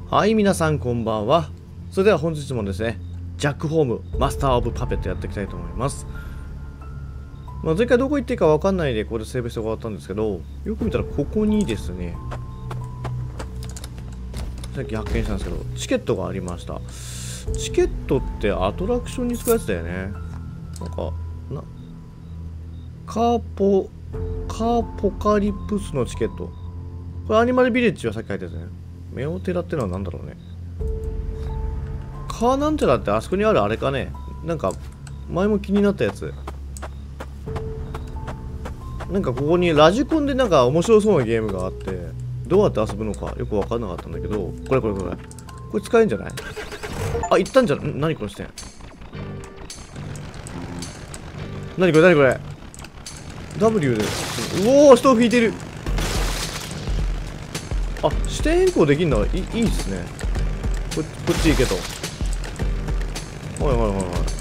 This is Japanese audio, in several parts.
はい、皆さんこんばんは。それでは本日もですね、ジャックホームマスターオブパペットやっていきたいと思います。前回どこ行っていいかわかんないでここでセーブして終わったんですけど、よく見たらここにですね、さっき発見したんですけど、チケットがありました。チケットってアトラクションに使うやつだよね。カーポカリプスのチケット。これアニマルビレッジはさっき書いてたやつね。メオテラってのは何だろうね。カーなんちゃらってあそこにあるあれかね。なんか前も気になったやつ。なんかここにラジコンでなんか面白そうなゲームがあって、どうやって遊ぶのかよく分かんなかったんだけど、これ使えんじゃない？あ、行ったんじゃない？何この視点。何これ W で。うおー、人を引いてる。あ、視点変更できんのいいっすね。こっち行けと。はい。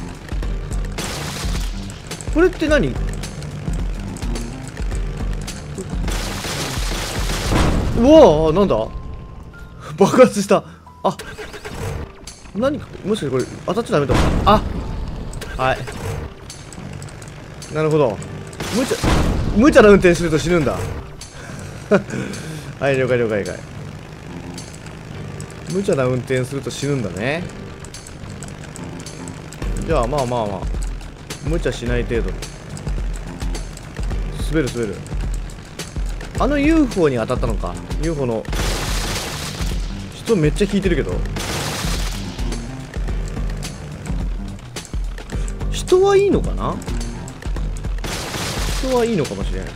これって何？うわー、なんだ爆発した。あ、何か、もしかしてこれ当たっちゃダメだ。あ、はい。なるほど。無茶な運転すると死ぬんだ。はい、了解。無茶な運転すると死ぬんだね。じゃあまあ無茶しない程度に滑る。あの UFO に当たったのか。 UFO の人めっちゃ引いてるけど、人はいいのかな。人はいいのかもしれない。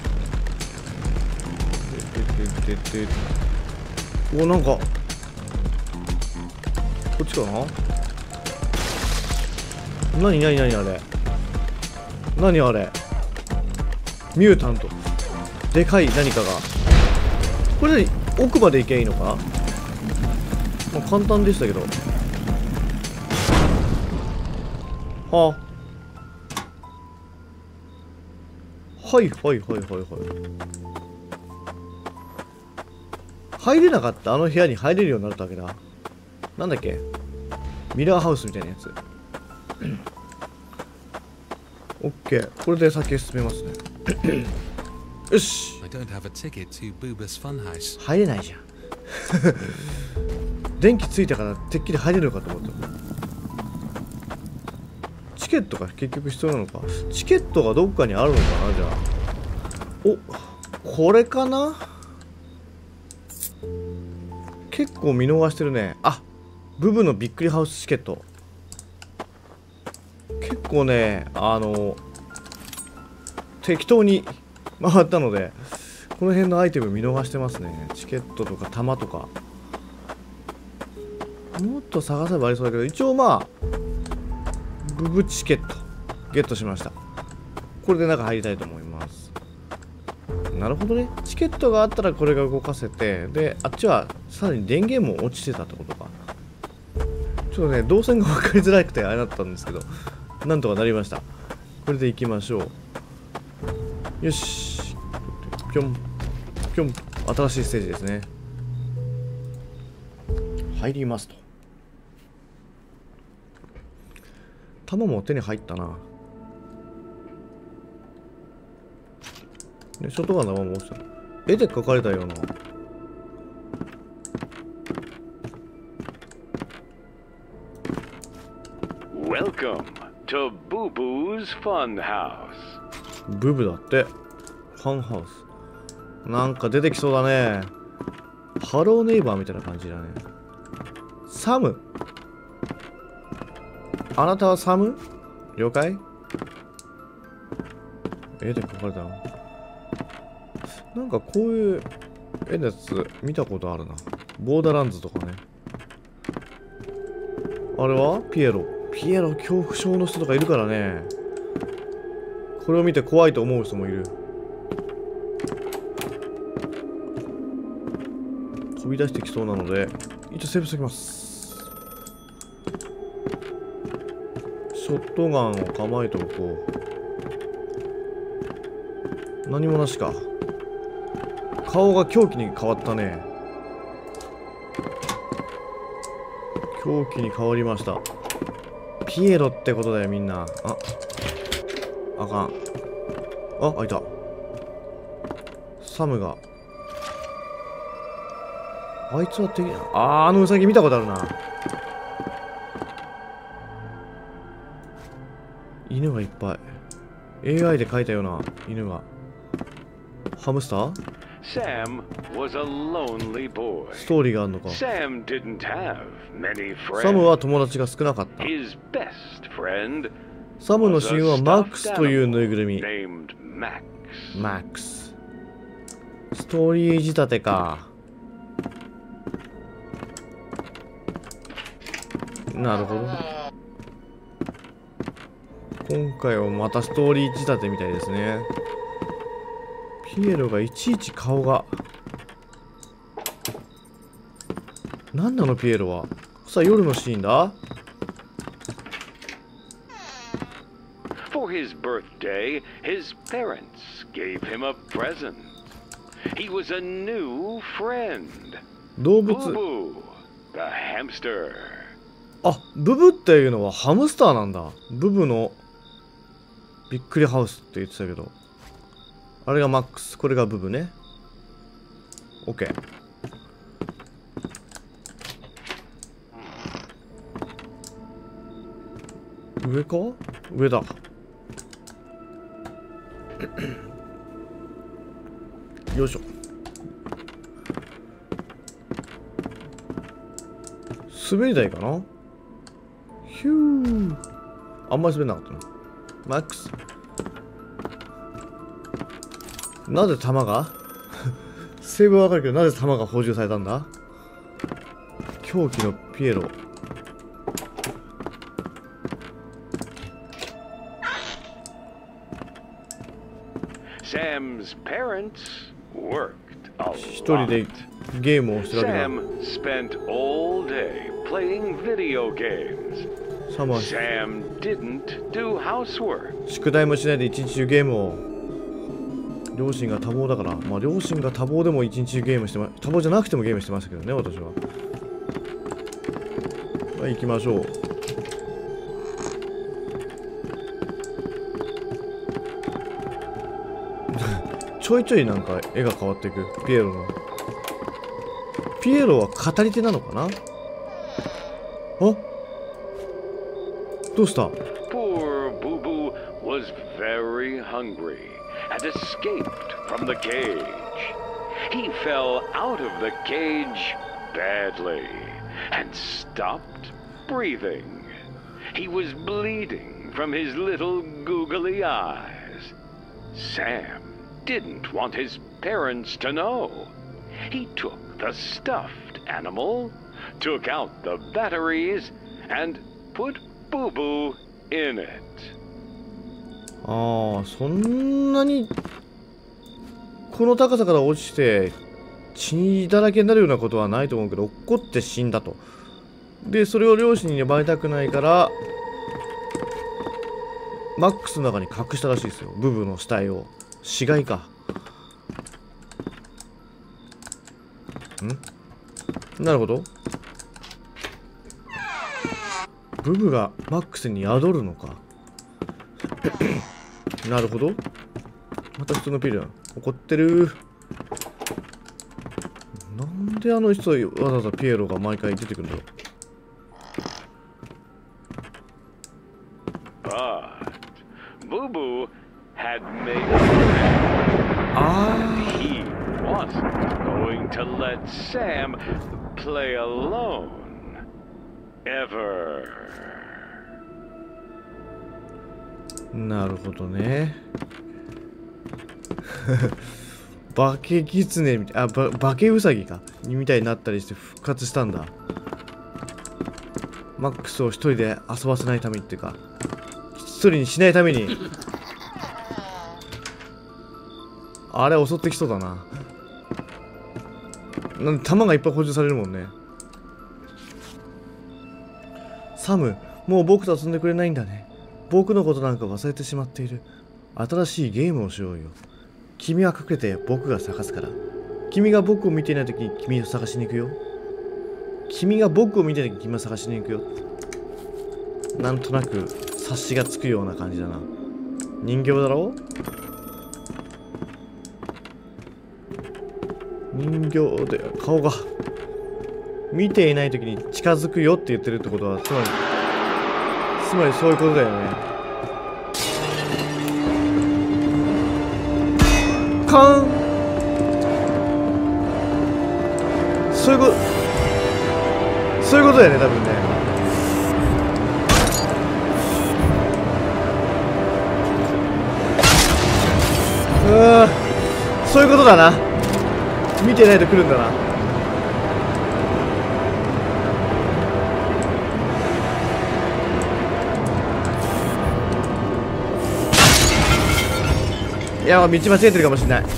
お、なんかこっちかな。何あれ。何あれ。ミュータント。でかい何かが。これで奥まで行けばいいのか。簡単でしたけど。はあ。はい。入れなかったあの部屋に入れるようになったわけだ。なんだっけ、ミラーハウスみたいなやつ。オッケー、これで先へ進めますね。よし。入れないじゃん。電気ついたからてっきり入れるのかと思った。チケットが結局必要なのか。チケットがどっかにあるのかな。じゃあ、お、これかな。結構見逃してるね。あ、ブブのびっくりハウスチケット。結構ね、適当に回ったので、この辺のアイテム見逃してますね。チケットとか弾とか。もっと探せばありそうだけど、一応ブブチケットゲットしました。これで中入りたいと思います。なるほどね。チケットがあったらこれが動かせて、で、あっちはさらに電源も落ちてたってことか。ちょっとね、動線が分かりづらくてあれだったんですけど、なんとかなりました。これで行きましょう。よし。ぴょん。新しいステージですね。入りますと。弾も手に入ったな。ね、ショットガンの弾も落ちた。絵で描かれたような。 Welcome to Boo Boo's Fun House. ブブだって。ファンハウス。なんか出てきそうだね。ハローネイバーみたいな感じだね。サム。あなたはサム？了解？絵で描かれたの。なんかこういう絵のやつ見たことあるな。ボーダーランズとかね。あれはピエロ恐怖症の人とかいるからね。これを見て怖いと思う人もいる。飛び出してきそうなので一応セーブしておきます。ショットガンを構えておこう。何もなしか。顔が凶器に変わったね。 凶器に変わりました。ピエロってことだよみんな。あかん。開いた。サムが、あいつは敵だ。あのウサギ見たことあるな。犬がいっぱい。 AI で描いたような犬が。ハムスター？ Sam was a lonely boy. ストーリーがあるのか。 Sam didn't have many サム friends. は友達が少なかった。 His best friend サムの was 親 a 友はマック stuffed スというぬい animal ぐるみ。 named Max. マックス。ストーリー仕立てか。なるほど。今回はまたストーリー仕立てみたいですね。ピエロがいちいち顔が。何なのピエロは。さあ夜のシーンだ。 For his birthday, his parents gave him a present. He was a new friend. 動物。 Boo Boo, the hamster. ブブっていうのはハムスターなんだ。ブブのびっくりハウスって言ってたけど。あれがマックス、これがブブね。OK。上か？上だ。よいしょ。滑り台かな？ヒュー。あんまり滑んなかったな。マックス。なぜ弾がセーブはわかるけど、なぜ弾が補充されたんだ？狂気のピエロ。 Sam's parents worked a 一人 lot. でゲームをしてるわけだ。 Sam spent all day playing video games. サムは Sam didn't do housework. 宿題もしないで一日中ゲームを。両親が多忙だから、まあ両親が多忙でも一日中ゲームして多忙じゃなくてもゲームしてましたけどね、私は。はい、行きましょう。ちょいちょいなんか絵が変わっていく。ピエロの。ピエロは語り手なのかな？どうした？ Poor Boo Boo was very hungry and escaped from the cage. He fell out of the cage badly and stopped breathing. He was bleeding from his little googly eyes. Sam didn't want his parents to know. He took the stuffed animal, took out the batteries, and put Boo Boo in it. そんなにこの高さから落ちて血だらけになるようなことはないと思うけど、落っこって死んだと。でそれを両親にバレたくないからマックスの中に隠したらしいですよ、ブブの死体を。死骸か。なるほど。ブブがマックスに宿るのか。なるほど。また普通のピル怒ってる。なんであの人わざわざピエロが毎回出てくるんだろう。 But Boo Boo had made a plan. He wasn't going to let Sam play alone. Ever. なるほどね。化けキツネみたい、化けウサギかみたいになったりして復活したんだ。マックスを一人で遊ばせないためにっていうか、一人にしないために。あれ襲ってきそうだな。なんで弾がいっぱい補充されるもんね。サム、もう僕と遊んでくれないんだね。僕のことなんか忘れてしまっている。新しいゲームをしようよ。君は隠れて僕が探すから。君が僕を見ていないときに君を探しに行くよ。 君が僕を見てる時君は探しに行くよ。なんとなく察しがつくような感じだな。人形だろ。人形で顔が見ていない時に近づくよって言ってるってことは、つまりそういうことだよね。カン、そういうことだよね、多分ね。そういうことだな。見てないと来るんだな。いや、道間違えてるかもしれない。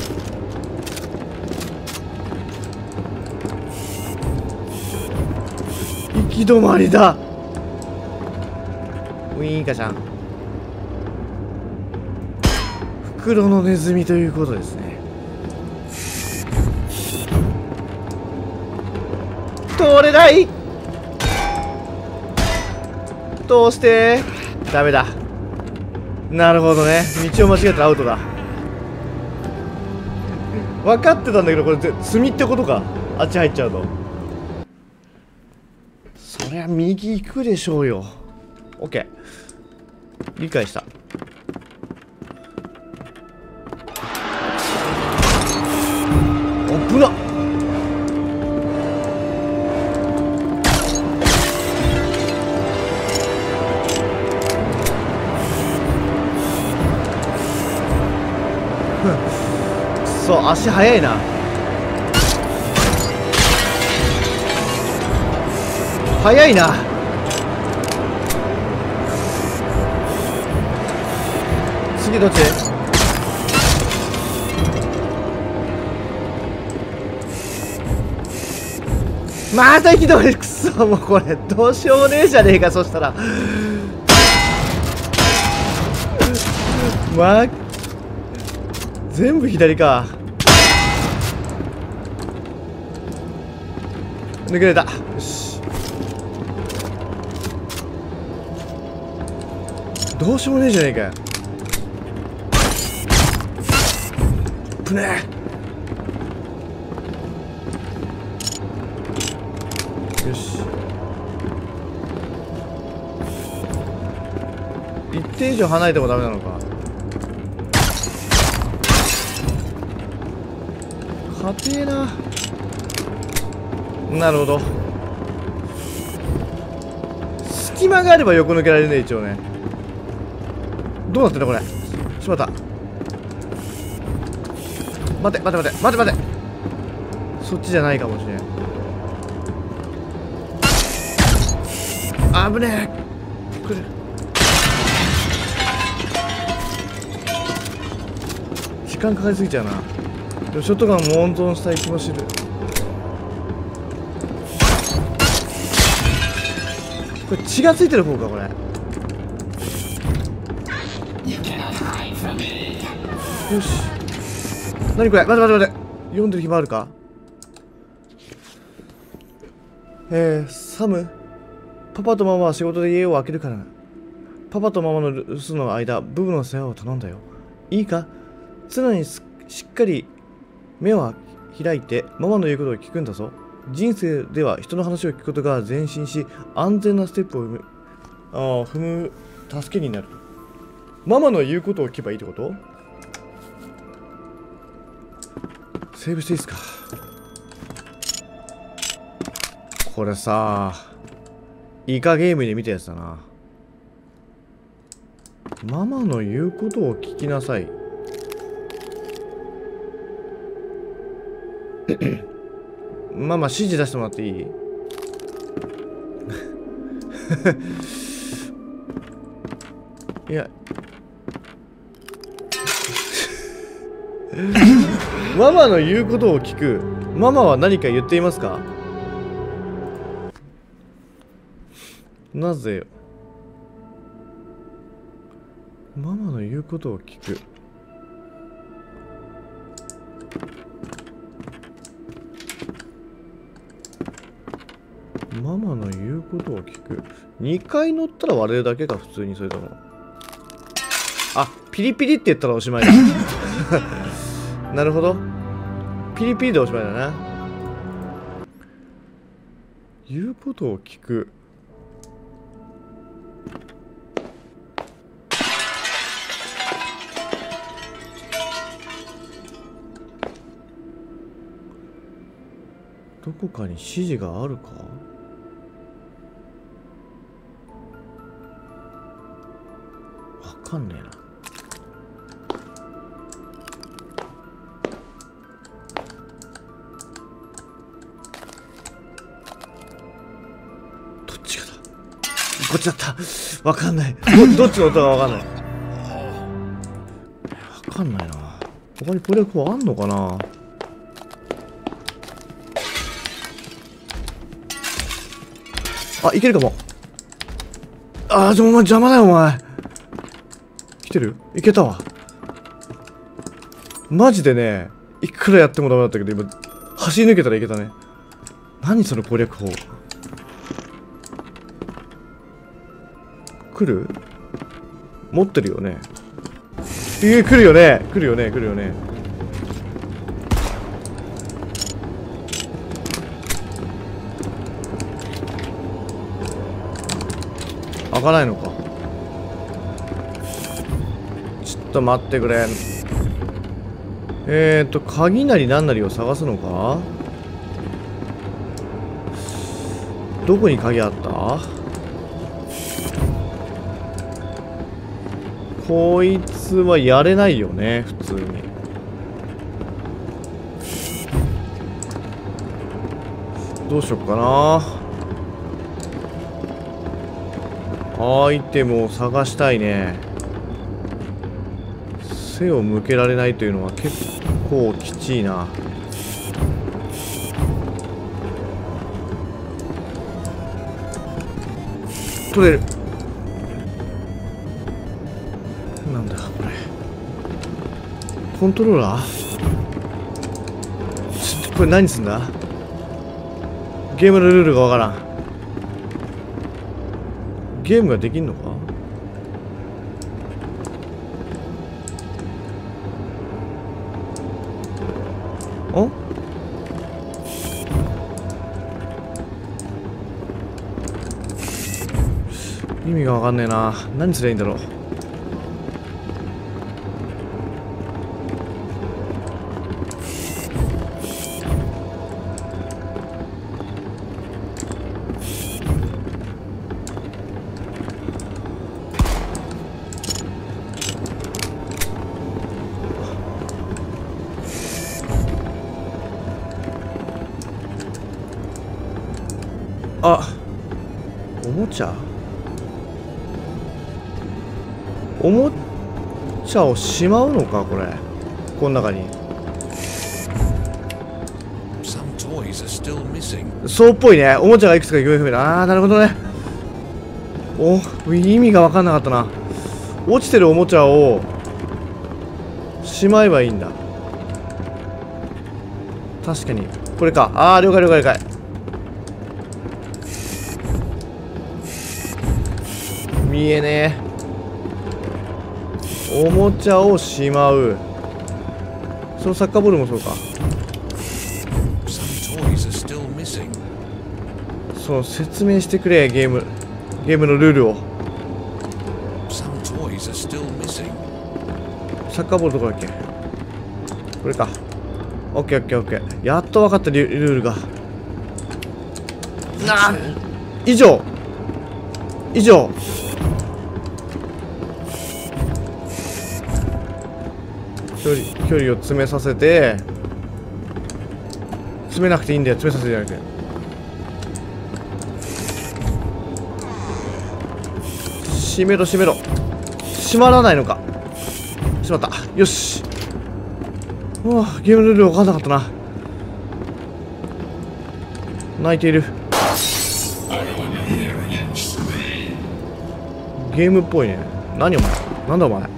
行き止まりだ。ウィーンカちゃん、袋のネズミということですね。通れない。どうしてダメだ。なるほどね、道を間違えたらアウトだ。分かってたんだけど、これ積みってことか。あっち入っちゃうと。そりゃ右行くでしょうよ。 OK、 理解した。危なっ。そう、足速いな。速いな。次どっち？また行き止まり。くそ、もうこれどうしようもねえじゃねえか。そしたら全部左か。抜けれた。よし、どうしようもねえじゃねえかよ。ぶねえ。よし、一定以上離れてもダメなのか。硬えな。なるほど、隙間があれば横抜けられるね、一応ね。どうなってんだこれ。しまった。待て。そっちじゃないかもしれん。危ねえ。来る。時間かかりすぎちゃうな。でもショットガンも温存したい気もする。これ血がついてる方か、これ。よし、何これ。待て。読んでる暇あるか。サム、パパとママは仕事で家を空けるからな。パパとママの留守の間、ブブの世話を頼んだよ。いいか。常にしっかり目を開いてママの言うことを聞くんだぞ。人生では人の話を聞くことが前進し、安全なステップを踏む助けになる。ママの言うことを聞けばいいってこと？セーブしていいですか。これさ、イカゲームで見たやつだな。ママの言うことを聞きなさい。ママ指示出してもらっていい？いやママの言うことを聞く。ママは何か言っていますか？なぜよ。ママの言うことを聞く。 ママの言うことを聞く。2回乗ったら割れるだけか、普通に。それともあ、ピリピリって言ったらおしまいだ。なるほど。ピリピリでおしまいだな。言うことを聞く。どこかに指示があるか。わかんねえな。どっちがだ。こっちだった。わかんない。どっちの音かわかんない。わかんないな。他に攻略法あんのかな。あ、いけるかも。あー、お前邪魔だよ、お前。来てる？いけたわ。マジでね、いくらやってもダメだったけど、今、走り抜けたらいけたね。何その攻略法。来る？持ってるよね。来るよね。来るよね。来るよね。開かないのか。ちょっと待ってくれ。鍵なり何なりを探すのか。どこに鍵あった？こいつはやれないよね、普通に。どうしよっかな。アイテムを探したいね。背を向けられないというのは結構きちいな。取れる。なんだこれ。コントローラー？これ何すんだ？ゲームのルールがわからん。ゲームができんのか？あ？意味がわかんねえな。何すりゃいいんだろう。あ、おもちゃ？おもちゃをしまうのか、これ。この中に。そうっぽいね。おもちゃがいくつか行方不明だ。あー、なるほどね。意味が分かんなかったな。落ちてるおもちゃをしまえばいいんだ。確かに。これか。あー、了解了解了解。見えねえ。おもちゃをしまう。そのサッカーボールもそうか。そう説明してくれ。ゲームのルールを。サッカーボールどこだっけ。これか。オッケーオッケーオッケー。やっと分かったルールが。以上距離を詰めさせて、詰めなくていいんだよ。詰めさせてじゃなくて、閉めろ閉めろ。閉まらないのか。閉まった。よし。ゲームルール分かんなかったな。泣いている。ゲームっぽいね。何お前。なんだお前。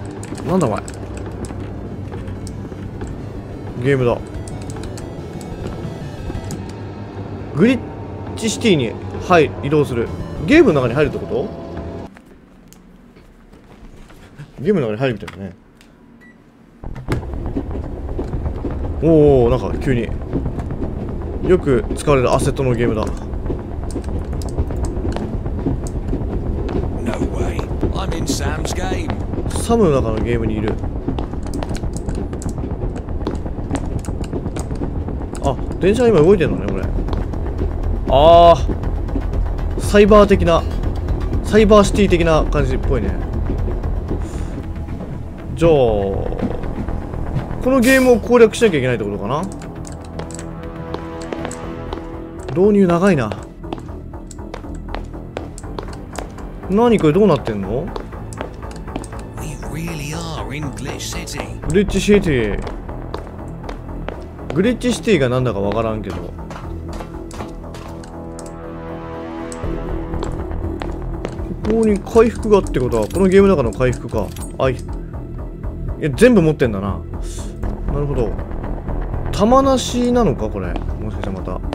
ゲームだ。グリッチチシティに移動する。ゲームの中に入るってこと？ゲームの中に入るみたいだね。おお、なんか急によく使われるアセットのゲームだ。 No way. I'm in Sam's game. サムの中のゲームにいる。あ、電車今動いてんのね、これ。ああ、サイバー的な、サイバーシティ的な感じっぽいね。じゃあこのゲームを攻略しなきゃいけないってことかな。導入長いな。何これどうなってんの？ We really are in Glitch City. グリッチシティ。グリッチシティがなんだかわからんけど。ここに回復がってことはこのゲームの中の回復か。いや全部持ってんだな。なるほど。弾なしなのかこれ。もしかしたらまた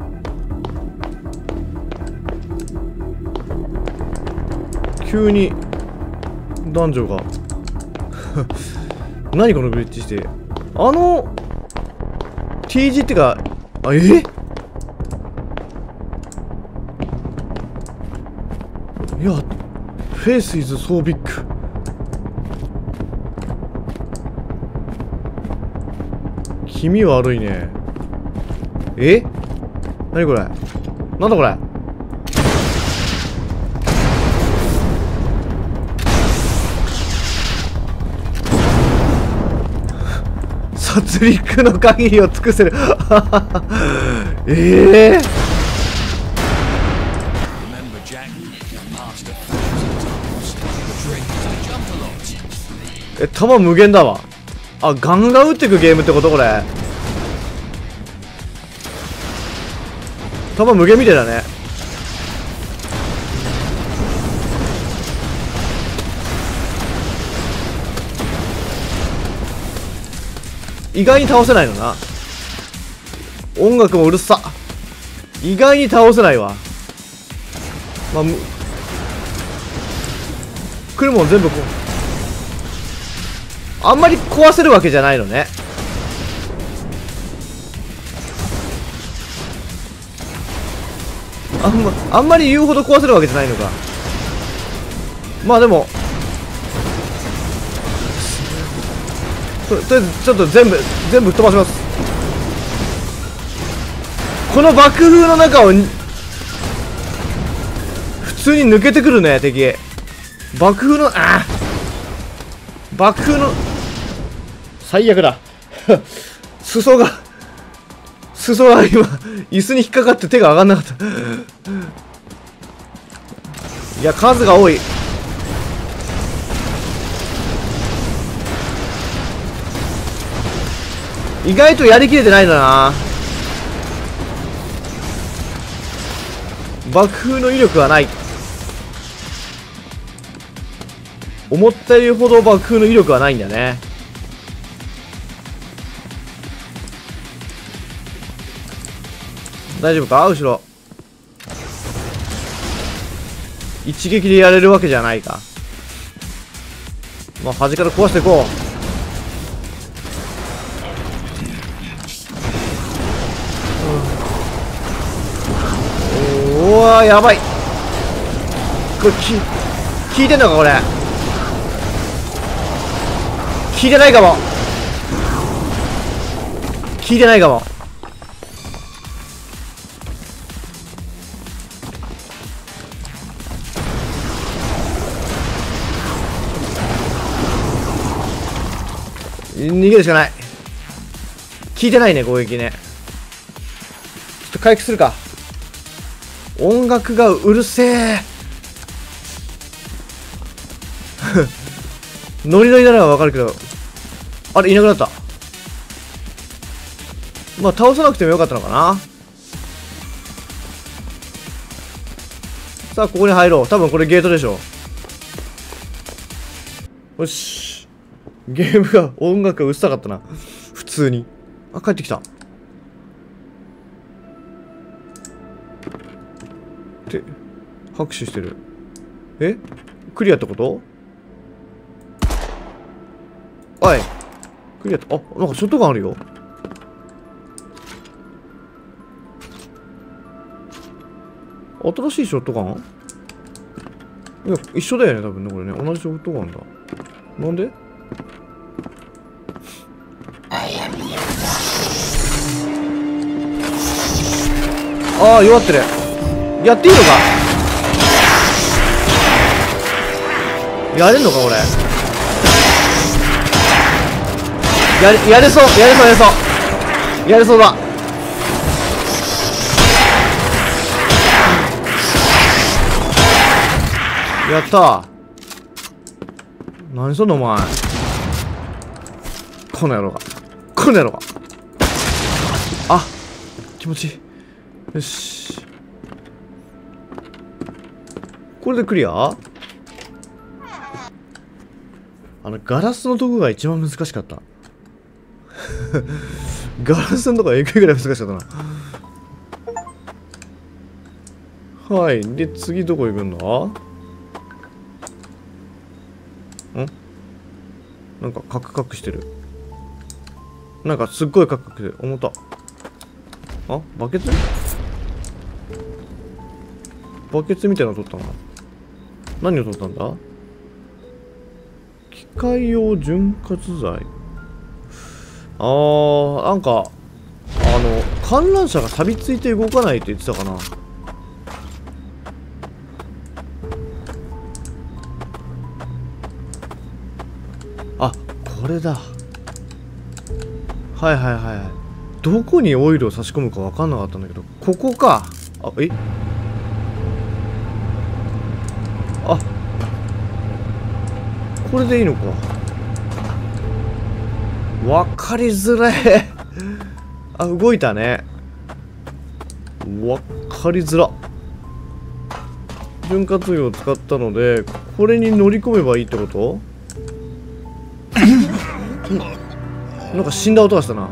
急に男女が何このグリッチして。T 字ってか、いや、フェイスイズソービッグ。気味悪いね。何これ。なんだこれ。殺戮の限りを尽くせる。 Remember, Jack, past 1,000 times. The trick is to jump a lot. 弾無限だわ。あ、ガンガン撃ってくゲームってことこれ。弾無限みたいだね。意外に倒せないのな。音楽もうるさ。意外に倒せないわ。まあ、来るもん全部あんまり壊せるわけじゃないのね。あんまり言うほど壊せるわけじゃないのか。まあでもとりあえずちょっと全部吹っ飛ばします。この爆風の中を普通に抜けてくるね敵。爆風の爆風の最悪だ。裾が今椅子に引っかかって手が上がんなかった。いや数が多い。意外とやりきれてないんだな。爆風の威力はない。思ったよりほど爆風の威力はないんだね。大丈夫か後ろ。一撃でやれるわけじゃないか。まあ端から壊していこう。うわーやばい。これ効いてんのかこれ。効いてないかも。効いてないかも。逃げるしかない。効いてないね攻撃ね。ちょっと回復するか。音楽がうるせえ。ノリノリならわかるけど、あれいなくなった。まあ倒さなくてもよかったのかな。さあここに入ろう。多分これゲートでしょ。よし。ゲームが音楽がうるさかったな。普通に。あ、帰ってきた。 って拍手してる。え、クリアってこと？おい、クリアって、あ、なんかショットガンあるよ。新しいショットガン？いや、一緒だよね、多分ね、これね。同じショットガンだ。なんで？ああ、弱ってる。やっていいのか？やれんのか、俺。やれそう、やれそう、やれそう。やれそうだ。やったー。何そんのお前。この野郎が。この野郎が。あ、気持ちいい。よし。これでクリア？ガラスのとこが一番難しかった。ガラスのとこがえぐいぐらい難しかったな。はい。で、次どこ行くんだ？なんかカクカクしてる。なんかすっごいカクカクしてる。重た。あ、バケツ？バケツみたいなの取ったな。何を取ったんだ？機械用潤滑剤。なんか観覧車が錆びついて動かないって言ってたかな。あ、これだ。はいはいはいはい。どこにオイルを差し込むか分かんなかったんだけど、ここか。あ、え、あ、これでいいのか。分かりづらい。あ、動いたね。分かりづら。潤滑油を使ったので、これに乗り込めばいいってこと？なんか死んだ音がしたな。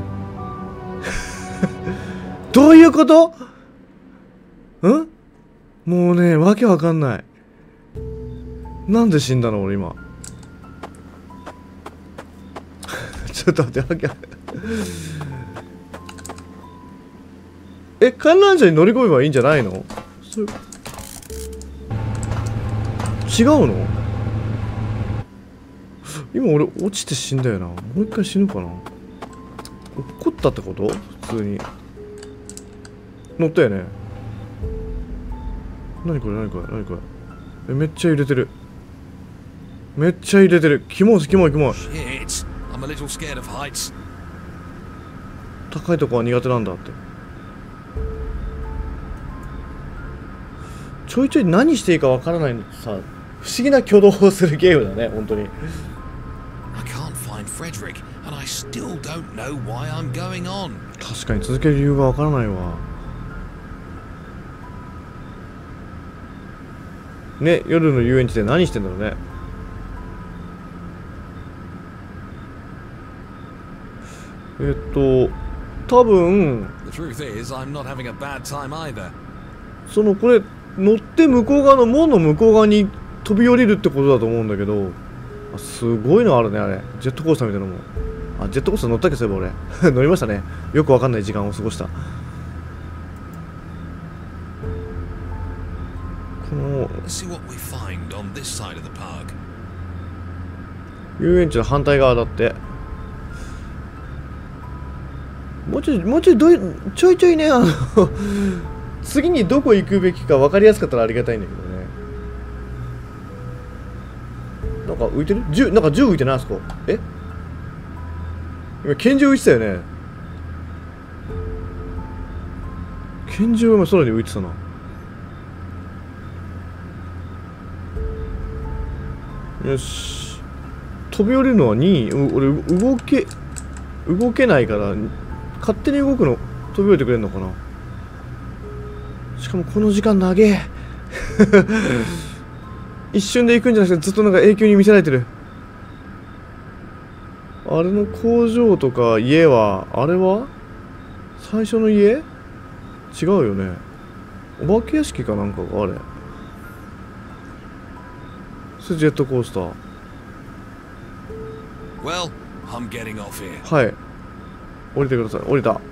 どういうこと？ん？もうね、わけわかんない。なんで死んだの俺今。ちょっと待って、わけわかんない。え、観覧車に乗り込めばいいんじゃないの？違うの？今俺落ちて死んだよな。もう一回死ぬかな。落っこったってこと？普通に乗ったよね。何これ何これ何これ。え、めっちゃ揺れてる。めっちゃ揺れてる。キモいキモいキモい。高いとこは苦手なんだって。ちょいちょい何していいかわからないのってさ、不思議な挙動をするゲームだね、本当に。確かに続ける理由がわからないわ。ね、夜の遊園地で何してんだろうね。多分そのこれ乗って向こう側の門の向こう側に飛び降りるってことだと思うんだけど、あ、すごいのあるね、あれ。ジェットコースターみたいなのも。あ、ジェットコースター乗ったっけ、そういえば俺。乗りましたね。よくわかんない時間を過ごした。この遊園地の反対側だって。もうちょいちょいちょいね、次にどこ行くべきか分かりやすかったらありがたいんだけどね。なんか浮いてる？なんか銃浮いてない？あそこ。え？今拳銃浮いてたよね。拳銃は今空に浮いてたな。よし。飛び降りるのは2位。俺動けないから勝手に動くの飛び降りてくれるのかな。しかもこの時間長え。一瞬で行くんじゃなくてずっとなんか永久に見せられてる。あれの工場とか家は、あれは最初の家？違うよね。 お化け屋敷かなんかがあれ。それジェットコースター。 Well, I'm getting off here. はい、降りてください。降りた。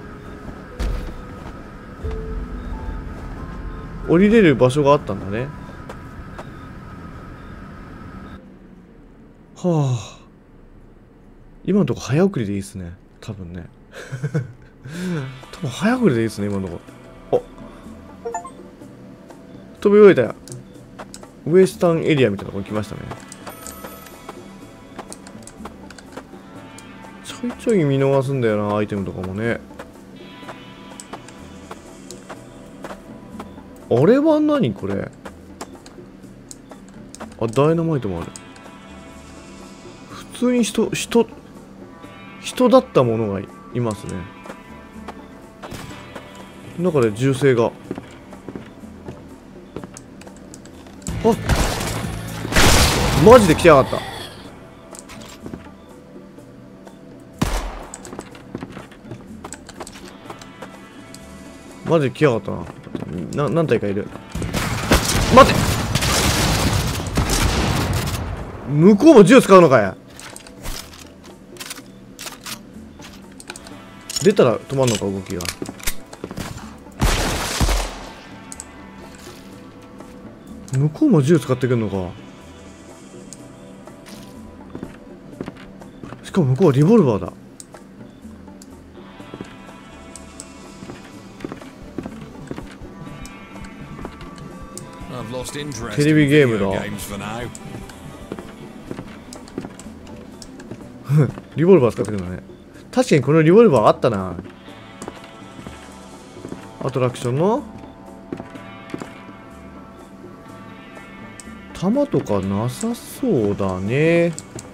降りれる場所があったんだね。はあ、今のとこ早送りでいいっすね、多分ね。多分早送りでいいっすね、今のとこ。あ、飛び終えたよ。ウエスタンエリアみたいなとこ来ましたね。ちょいちょい見逃すんだよな、アイテムとかもね。あれは何これ。あ、ダイナマイトもある。普通に人だったものがいますね。中で銃声が。あ、マジで来やがった。マジで来やがったな。何体かいる。待て、向こうも銃使うのかや。出たら止まんのか、動きが。向こうも銃使ってくんのか。しかも向こうはリボルバーだ。テレビゲームだ。リボルバー使ってくるんだね。確かにこのリボルバーあったな。アトラクションの弾とかなさそうだね。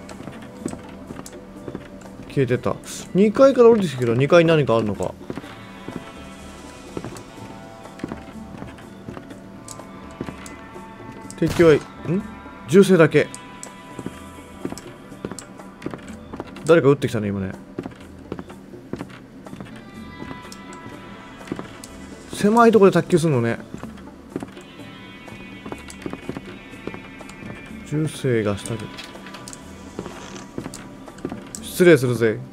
消えてた。2階から降りてきたけど、2階に何かあるのか。敵は銃声だけ。誰か撃ってきたね今ね。狭いところで卓球するのね。銃声がしたけど失礼するぜ。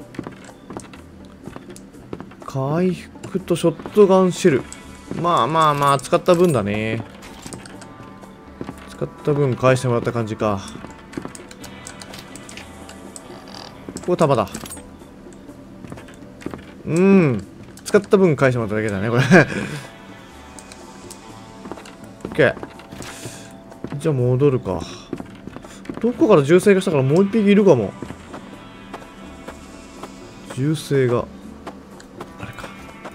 回復とショットガンシェル。まあ使った分だね。使った分返してもらった感じか。ここ弾だ。使った分返してもらっただけだねこれ。OK。じゃあ戻るか。どこから銃声がしたからもう一匹いるかも。銃声があれか。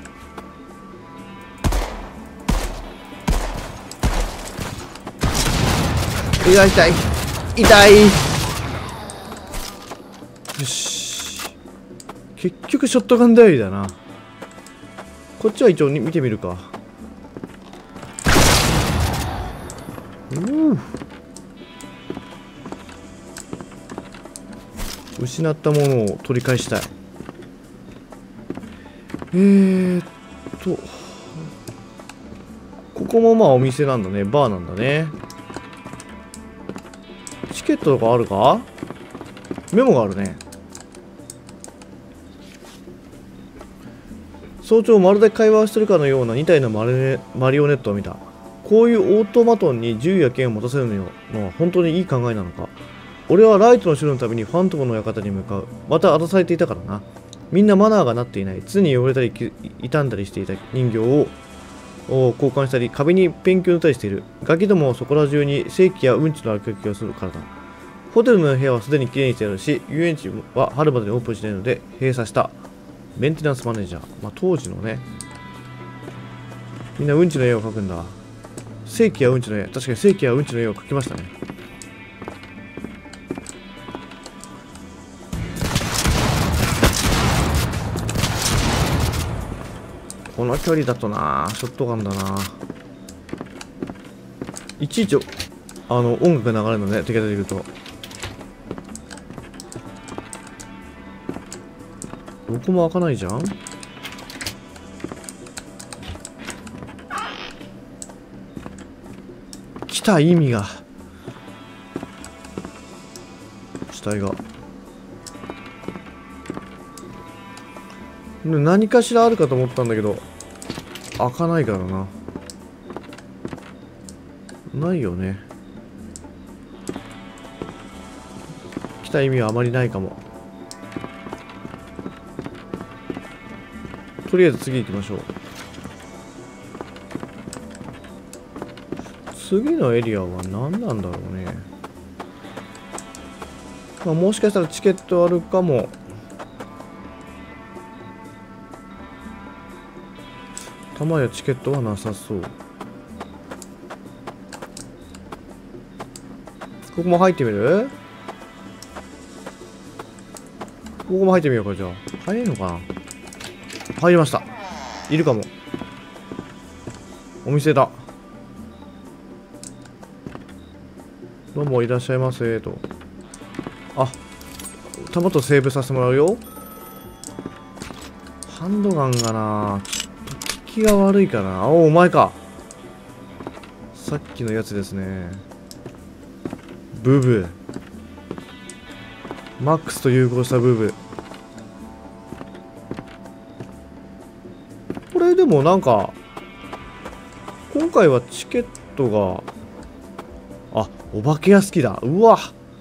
痛い痛い痛い。よし、結局ショットガン頼りだな。こっちは一応見てみるか。失ったものを取り返したい。ここもまあお店なんだね。バーなんだね。チケットとかあるか。メモがあるね。早朝まるで会話をしてるかのような2体のマリオネットを見た。こういうオートマトンに銃や剣を持たせるのは本当にいい考えなのか。俺はライトの城のためにファントムの館に向かう。また荒されていたからな。みんなマナーがなっていない。常に汚れたり傷んだりしていた人形を交換したり、壁にペンキを塗ったりしている。ガキどもはそこら中に正気やうんちの歩きをするからだ。ホテルの部屋はすでにきれいにしてあるし、遊園地は春までにオープンしているので閉鎖した。メンテナンスマネージャー。まあ当時のね。みんなうんちの絵を描くんだ。正気やうんちの絵。確かに正気やうんちの絵を描きましたね。この距離だとな、ショットガンだな。いちいち音楽が流れるのね、敵が出てくると。どこも開かないじゃん。 た意味が。死体が。何かしらあるかと思ったんだけど、開かないからな。ないよね。来た意味はあまりないかも。とりあえず次行きましょう。次のエリアは何なんだろうね。まあ、もしかしたらチケットあるかも。弾やチケットはなさそう。ここも入ってみる？ここも入ってみようか。じゃあ入れるのかな。入りました。いるかも。お店だ。どうもいらっしゃいませと。あ、弾とセーブさせてもらうよ。ハンドガンがな、ちょっと効きが悪いかな。お前か。さっきのやつですね。ブブマックスと融合したブブ。これでもなんか今回はチケットが、あ、お化け屋敷だ。うわ、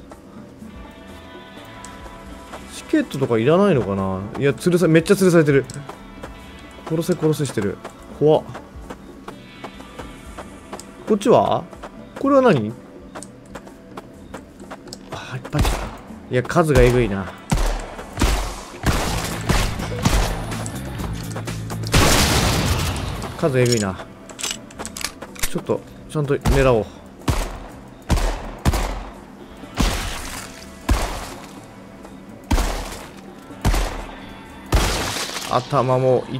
チケットとかいらないのかな。いや、めっちゃ吊るされてる。殺せ殺せしてる。怖っ。こっちはこれは何？あ、いっぱい来た。いや、数がえぐいな。数えぐいな。ちょっとちゃんと狙おう。頭もいって、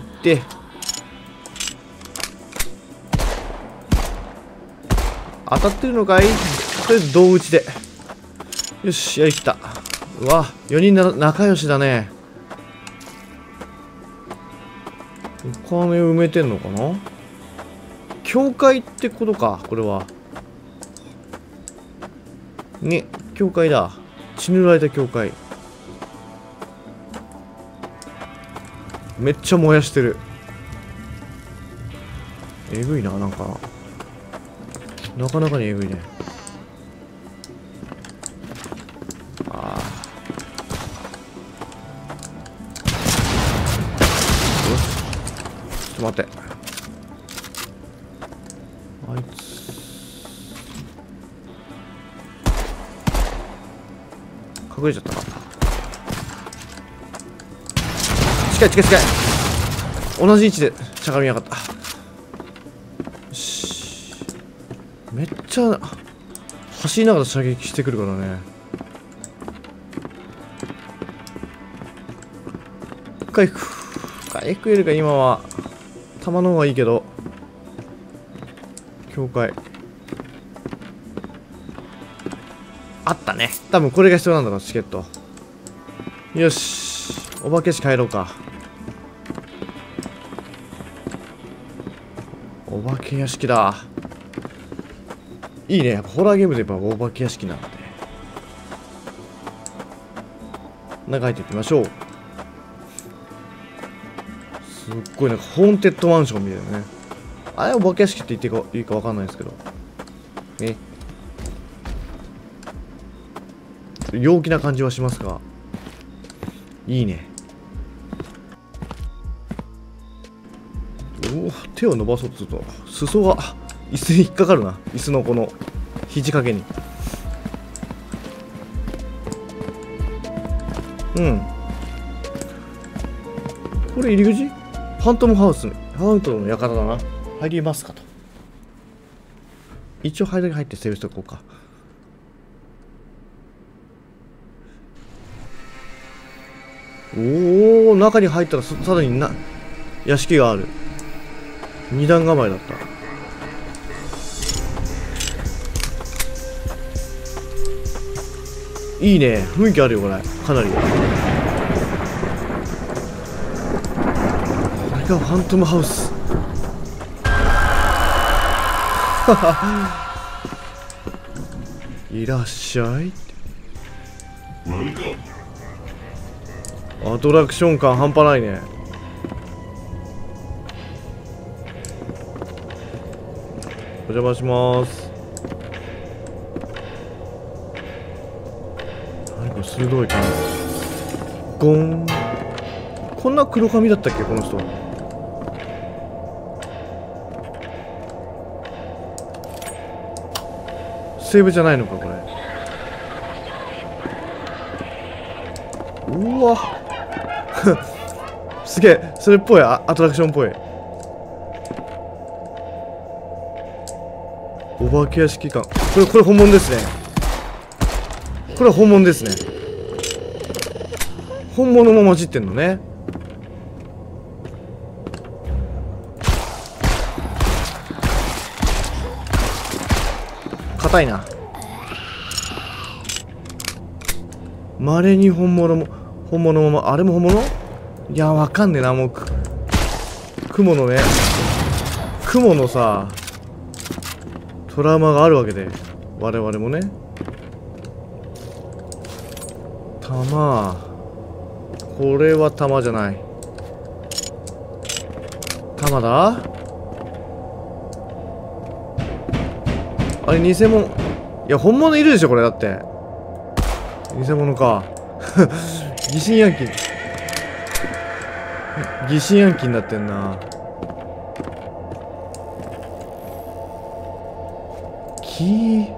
当たってるのかい。とりあえず胴打ちでよし、やりきった。うわ、4人仲良しだね。お金を埋めてんのかな。教会ってことか、これはね。教会だ。血塗られた教会。めっちゃ燃やしてる。えぐいな。なんかなかなかにえぐいね。ああ、よし、ちょっと待って。あいつ隠れちゃったか。近い近い近い。同じ位置でしゃがみやがった。よし、めっちゃ走りながら射撃してくるからね。回復よりか今は弾の方がいいけど。教会あったね。多分これが必要なんだろう、チケット。よし、お化けし帰ろうか。お化け屋敷だ。いいね。やっぱホラーゲームで言えばお化け屋敷なんで。中入っていきましょう。すっごいなんかホーンテッドマンションみたいなね。あれお化け屋敷って言っていいかわかんないですけどね。陽気な感じはしますが、いいね。おお、手を伸ばそうとすると裾が椅子に引っかかるな。椅子のこの肘掛けに。うん、これ入り口？ファントムハウス、ハウントの館だな。入りますかと。一応入ってセーブしておこうか。おお、中に入ったらさらに屋敷がある。二段構えだった。いいね、雰囲気あるよこれ。かなり。これがファントムハウス。 いらっしゃい。アトラクション感半端ないね。お邪魔します。何これ鋭い感じ。ゴン。こんな黒髪だったっけこの人。セーブじゃないのかこれ。うわすげえ、それっぽい。アトラクションっぽい。お化け屋敷感。これ本物ですね。これは本物ですね。本物も混じってんのね。硬いな。まれに本物もあれも本物。いやわかんねえな。もう雲のね、雲のさトラウマがあるわけで、我々もね。弾、これは弾じゃない。弾だ。あれ偽物。いや本物いるでしょこれ。だって偽物か疑心暗鬼。疑心暗鬼になってんな。キ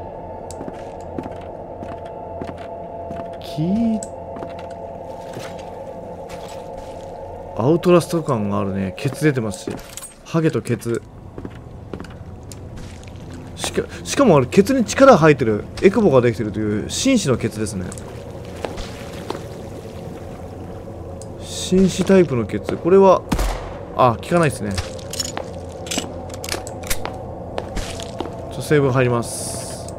ーアウトラスト感があるね。ケツ出てますし、ハゲとケツ。しかもあれケツに力が入ってる、エクボができてるという紳士のケツですね。紳士タイプのケツ。これは効かないですね。セーブ入ります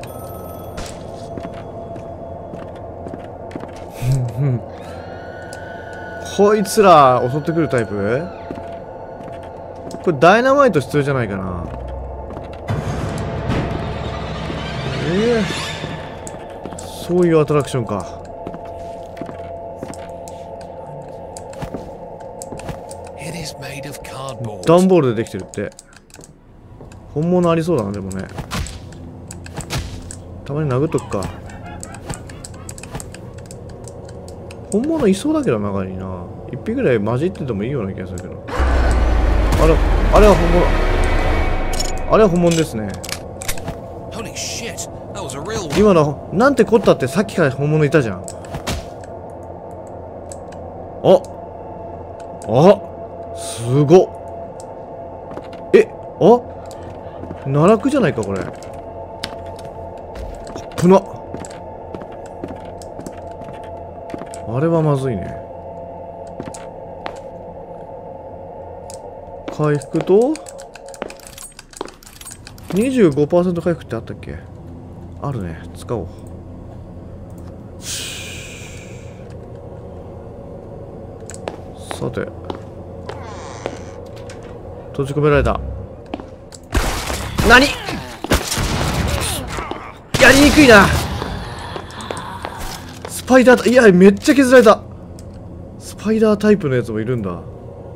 こいつら襲ってくるタイプ。これダイナマイト必要じゃないかな。そういうアトラクションか。段ボールでできてるって。本物ありそうだな。でもね、たまに殴っとくか。本物いそうだけど中にな。一匹ぐらい混じっててもいいような気がするけど。あれは本物。あれは本物ですね。今のなんてこったって、さっきから本物いたじゃん。すごっ。奈落じゃないかこれ。危なっ。あれはまずいね。回復と 25% 回復ってあったっけ。あるね。使おう。さて、閉じ込められた。何、やりにくいな。スパイダー、いやめっちゃ削られた。スパイダータイプのやつもいるんだ。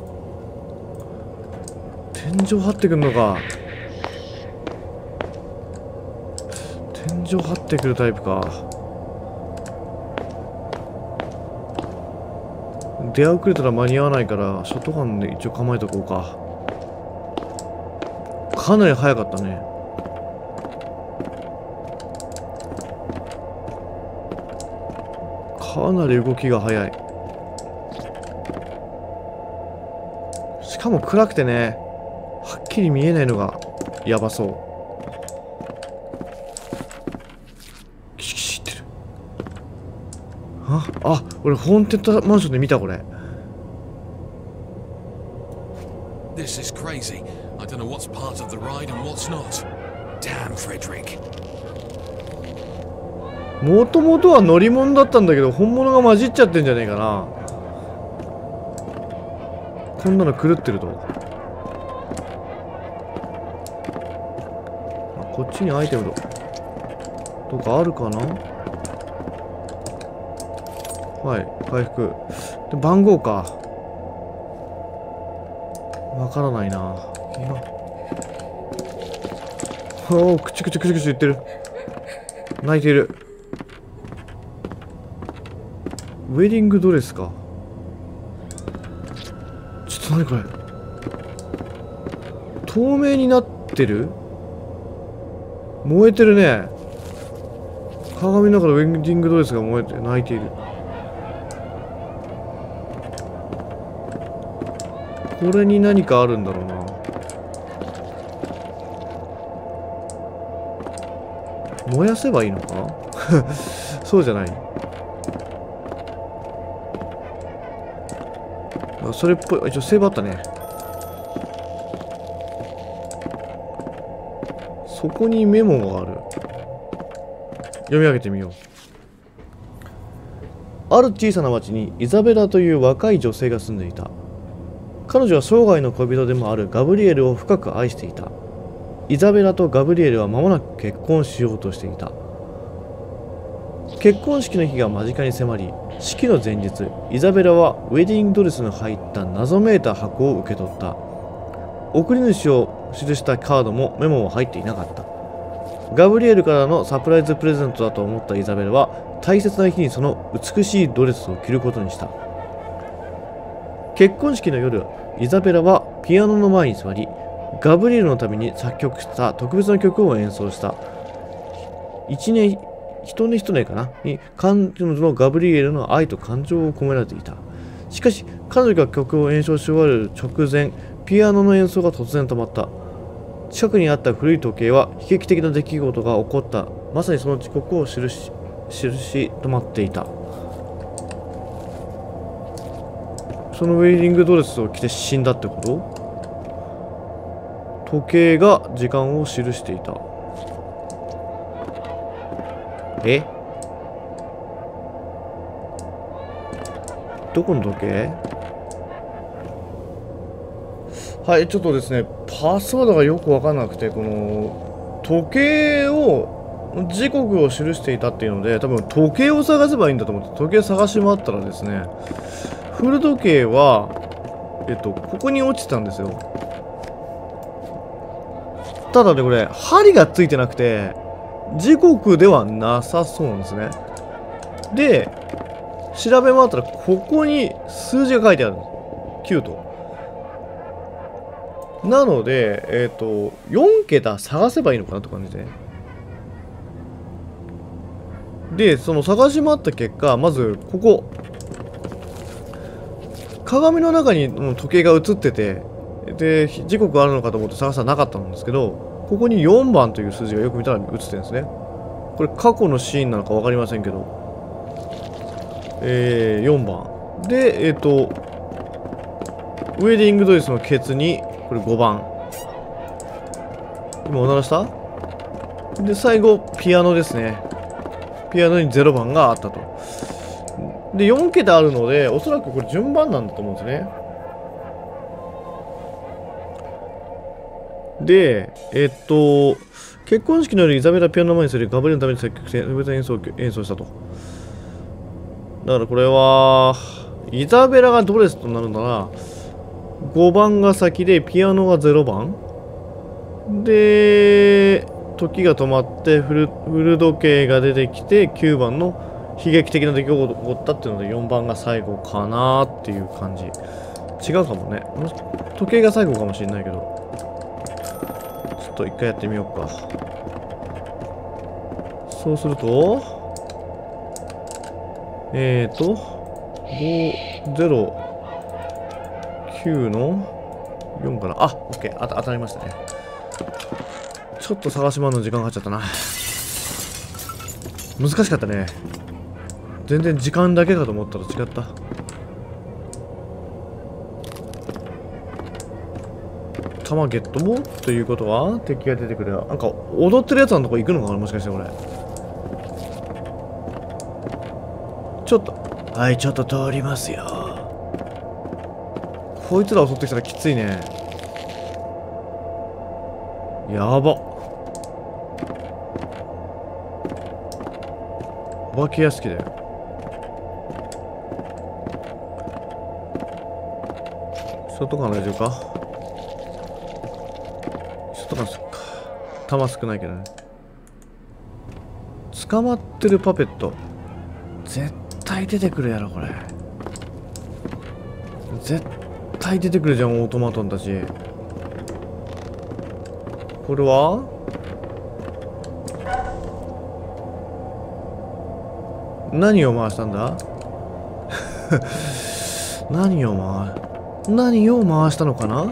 天井張ってくんのか。天井張ってくるタイプか。出遅れたら間に合わないからショットガンで一応構えとこうか。かなり早かったね。かなり動きが早い。しかも暗くてね、はっきり見えないのがやばそう。キシキシ言ってる。俺ホーンテッドマンションで見たこれ。 This is crazy. I don't know what's part of the ride and what's not. Damn, Frederick. もともとは乗り物だったんだけど、本物が混じっちゃってんじゃねえかな。こんなの狂ってると。こっちにアイテムと。 とかあるかな。はい、回復。で、番号か。わからないな。おお、くちゅくちゅくちゅくちゅ言ってる。泣いている。ウェディングドレスか。ちょっと何これ。透明になってる？燃えてるね。鏡の中でウェディングドレスが燃えて泣いている。これに何かあるんだろうな。燃やせばいいのかそうじゃない。あ、それっぽい。一応セーブあったね。そこにメモがある。読み上げてみよう。ある小さな町にイザベラという若い女性が住んでいた。彼女は生涯の恋人でもあるガブリエルを深く愛していた。イザベラとガブリエルは間もなく結婚しようとしていた。結婚式の日が間近に迫り、式の前日、イザベラはウェディングドレスの入った謎めいた箱を受け取った。送り主を記したカードもメモは入っていなかった。ガブリエルからのサプライズプレゼントだと思ったイザベラは大切な日にその美しいドレスを着ることにした。結婚式の夜、イザベラはピアノの前に座り、ガブリエルのために作曲した特別な曲を演奏した。一音一音かなに彼女のガブリエルの愛と感情を込められていた。しかし彼女が曲を演奏し終わる直前、ピアノの演奏が突然止まった。近くにあった古い時計は悲劇的な出来事が起こったまさにその時刻を印止まっていた。そのウェディングドレスを着て死んだってこと？時計が時間を記していた。え？どこの時計？はい、ちょっとですね、パスワードがよくわかんなくて、この時計を時刻を記していたっていうので、多分時計を探せばいいんだと思って時計探し回ったらですね、古時計はここに落ちてたんですよ。ただね、これ針がついてなくて時刻ではなさそうなんですね。で、調べ回ったらここに数字が書いてあるんです。9と。なので、4桁探せばいいのかなって感じで。で、その探し回った結果、まずここ鏡の中に時計が映ってて、で時刻あるのかと思って探したらなかったんですけど、ここに4番という数字がよく見たら映ってるんですね。これ過去のシーンなのか分かりませんけど、4番で、ウェディングドレスのケツにこれ5番。今おならした？で最後ピアノですね。ピアノに0番があったと。で4桁あるので、おそらくこれ順番なんだと思うんですね。で、結婚式の夜イザベラピアノの前にするガブリエルのために作曲して特別な演奏したと。だからこれはイザベラがドレスとなるなら5番が先でピアノが0番で、時が止まって古時計が出てきて9番の悲劇的な出来事が起こったっていうので4番が最後かなーっていう感じ。違うかもね。時計が最後かもしれないけど、ちょっと一回やってみようか。そうすると509の4かな。あ、OK。当たりましたね。ちょっと探し回るの時間かかっちゃったな。難しかったね。全然時間だけかと思ったら違った。弾ゲットもということは敵が出てくる。なんか踊ってるやつのとこ行くのかな、もしかしてこれ。ちょっと、はい、ちょっと通りますよ。こいつら襲ってきたらきついね。やば。 お化け屋敷だよ。外から大丈夫か。外からそっか。弾少ないけどね。捕まってるパペット絶対出てくるやろこれ。絶対出てくるじゃんオートマトンたち。これは何を回したんだ何を回したのかな。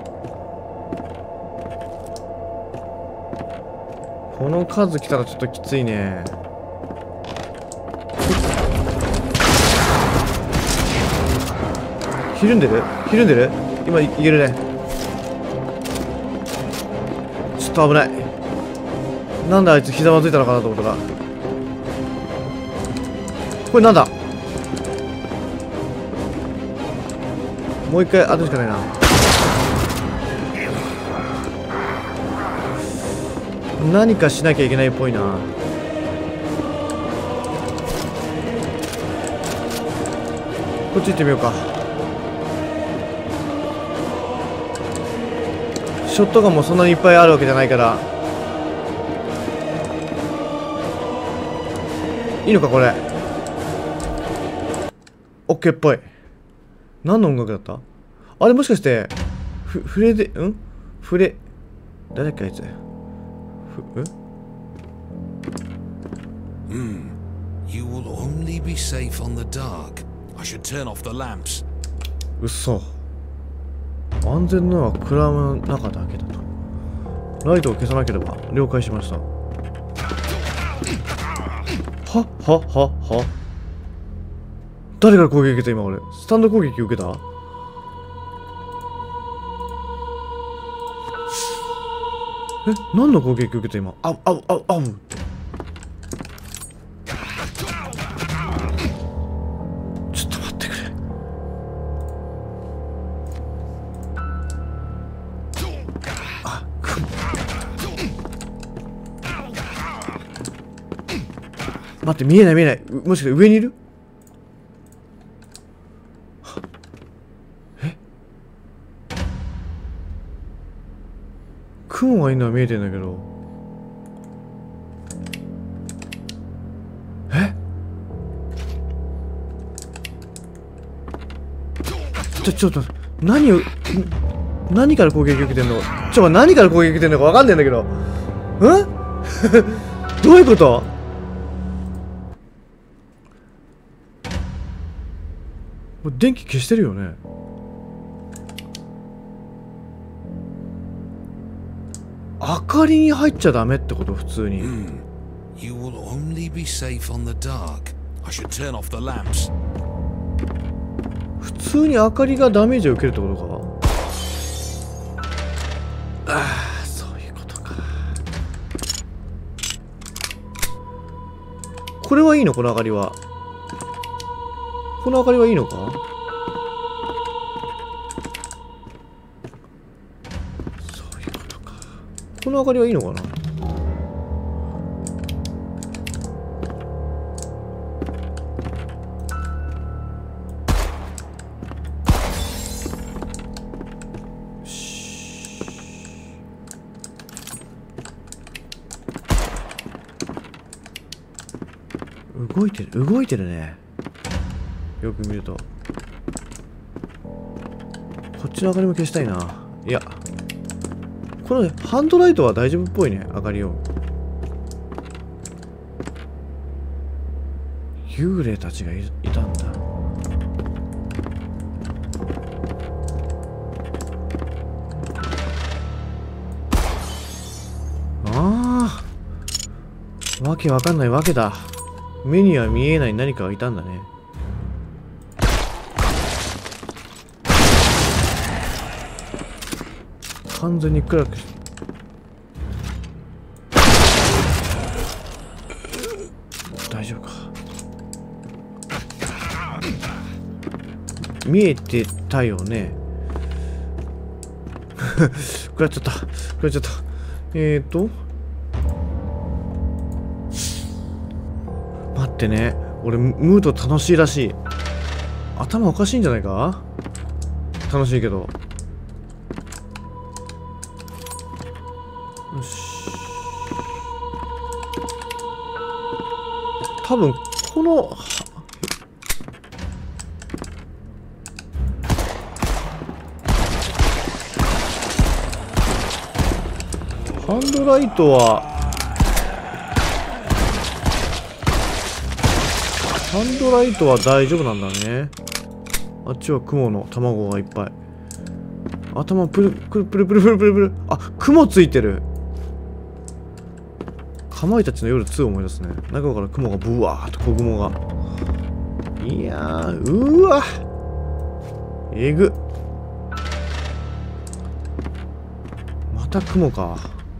この数来たらちょっときついね。ひるんでる今いけるね。ちょっと危ない。なんであいつひざまずいたのかなと思ったら、これなんだ。もう一回当てるしかないな。何かしなきゃいけないっぽいな。こっち行ってみようか。ショットガンもそんなにいっぱいあるわけじゃないから。いいのかこれ。オッケーっぽい。何の音楽だった？あれもしかしてフレでフレ誰だっけあいつ。 You will only be safe on the dark. I should turn off the lamps. うっそ。安全なのは暗闇の中だけだと。ライトを消さなければ。了解しました。は誰から攻撃受けた今俺。スタンド攻撃受けた？何の攻撃受けた今。あう。ちょっと待ってくれ。待って、見えない。もしかして上にいる？雲がいるのは見えてんだけど。ちょっと何から攻撃受けてんの？何から攻撃受けてんのかわかんないんだけど。どういうこと？もう電気消してるよね。明かりに入っちゃダメってこと普通に。 You will only be safe on the dark. I should turn off the lamps. 普通に明かりがダメージを受けるってことか。そういうことか。これはいいの？この明かりは。この明かりはいいのか？そういうことか。この明かりはいいのかな？動いてるね。よく見ると。こっちの明かりも消したいな。いや、このハンドライトは大丈夫っぽいね、明かりを。幽霊たちがいたんだ。ああ、わけわかんないわけだ。目には見えない何かがいたんだね。完全に暗くし、大丈夫か。見えてたよね。食らっちゃった。待ってね。 俺ムート楽しいらしい。頭おかしいんじゃないか。楽しいけど。よし、多分このハンドライトは大丈夫なんだね。あっちは雲の卵がいっぱい。頭プルプルプルプルプルプルプル。あ、雲ついてる。かまいたちの夜2を思い出すね。中から雲がブワーっと小雲が。いやー、うわえぐ。また雲か。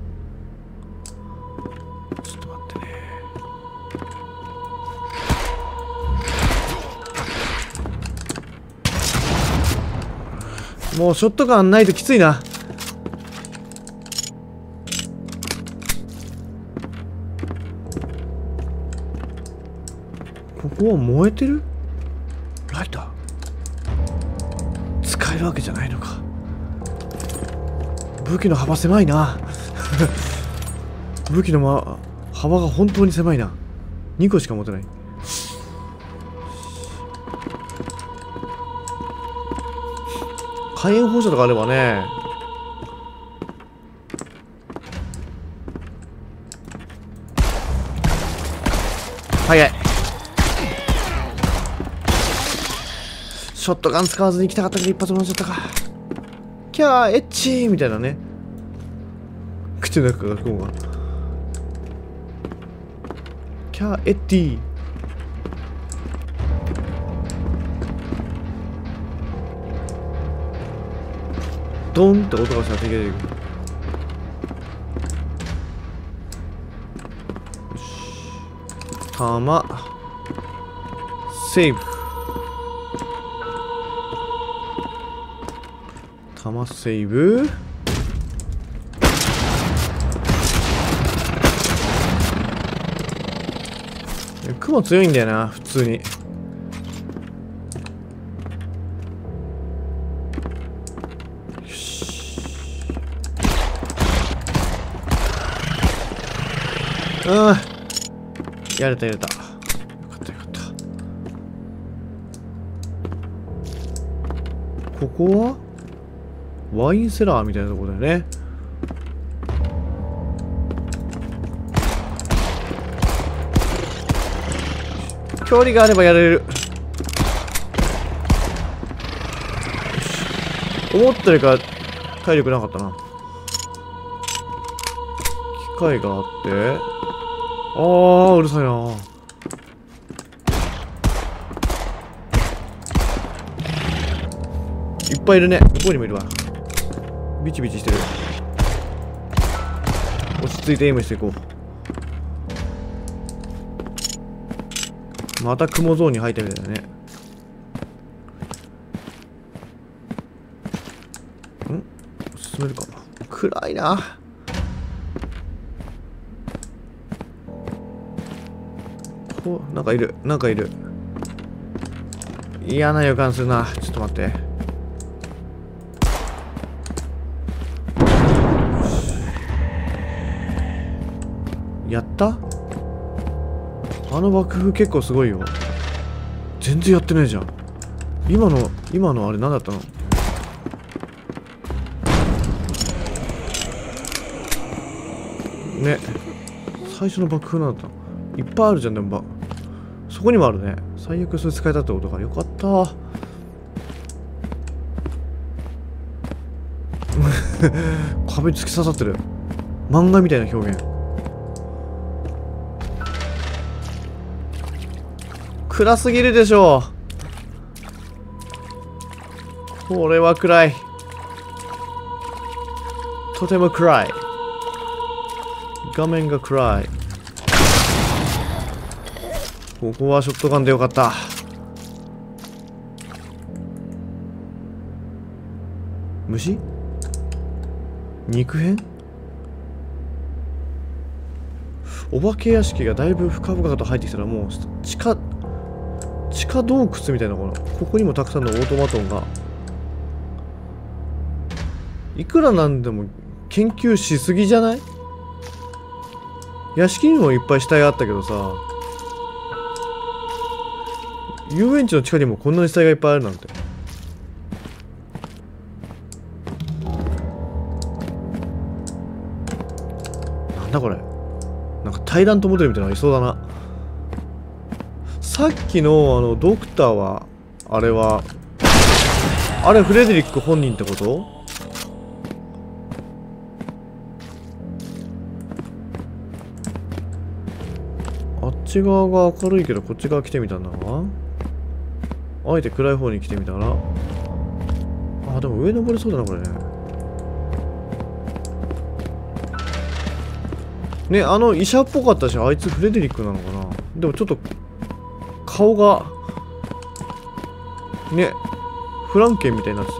ちょっと待ってね。もうショットガンないときついな。ここは燃えてる？ライター使えるわけじゃないのか。武器の幅狭いな。武器の、幅が本当に狭いな。2個しか持てない。火炎放射とかあればね。早い。ショットガン使わずに行きたかったけど一発もらっちゃったか。キャーエッチーみたいなね。口の中が雲が。キャーエッティー。ドンって音がしたら敵が出てくる。よし。弾セーブ。弾セーブ。雲強いんだよな普通に。うん、やれたやれた。よかったよかった。ここはワインセラーみたいなところだよね。距離があればやれる。思ったよりか体力なかったな。機械があって、あーうるさいな。いっぱいいるね。ここにもいるわ。ビチビチしてる。落ち着いてエイムしていこう。また雲ゾーンに入ったみたいだね。進めるか。暗いな。なんかいる、なんかいる。嫌な予感するな。ちょっと待って。やった？あの爆風結構すごいよ。全然やってないじゃん。今のあれ何だったの？ね。最初の爆風なんだったの？いっぱいあるじゃん。でもそこにもあるね。最悪それ使えたってことか。よかった壁に突き刺さってる。漫画みたいな表現。暗すぎるでしょう。これは暗い。とても暗い。画面が暗い。ここはショットガンでよかった。虫？肉片？お化け屋敷がだいぶ深々と入ってきたらもう地下洞窟みたいなのかな。ここにもたくさんのオートマトンが。いくらなんでも研究しすぎじゃない？屋敷にもいっぱい死体あったけどさ、遊園地の地下にもこんなに死体がいっぱいあるなんて。なんだこれ。なんかタイラントモデルみたいなのがいそうだな。さっきのドクターはあれフレデリック本人ってこと？あっち側が明るいけどこっち側来てみたんだな。あえて暗い方に来てみたら、あ、でも上登れそうだなこれね。ね、医者っぽかったし、あいつフレデリックなのかな。でもちょっと顔がね、フランケンみたいになってた。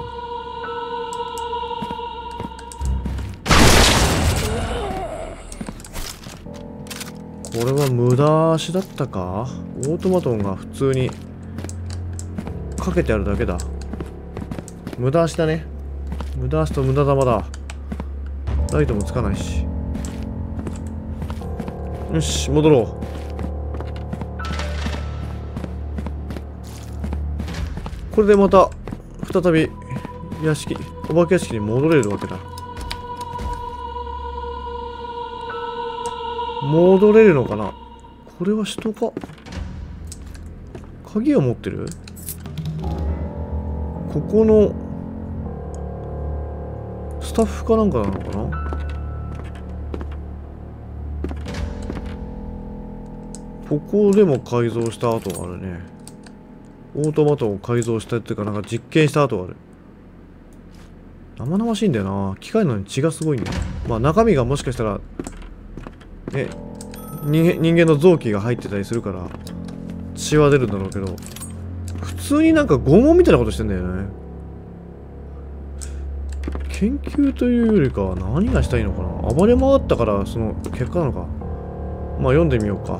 これは無駄足だったか。オートマトンが普通にかけてあるだけだ。無駄足だね。無駄足と無駄玉だ。ライトもつかないし。よし、戻ろう。これでまた再び屋敷、お化け屋敷に戻れるわけだ。戻れるのかな。これは人か。鍵を持ってる。ここのスタッフかなんかなのかな。ここでも改造した跡があるね。オートマトを改造したっていうか、なんか実験した跡がある。生々しいんだよな。機械なのに血がすごいんだよ。まあ中身がもしかしたらね、人間の臓器が入ってたりするから血は出るんだろうけど、普通になんか拷問みたいなことしてんだよね。研究というよりかは何がしたいのかな。暴れ回ったからその結果なのか。まあ読んでみようか。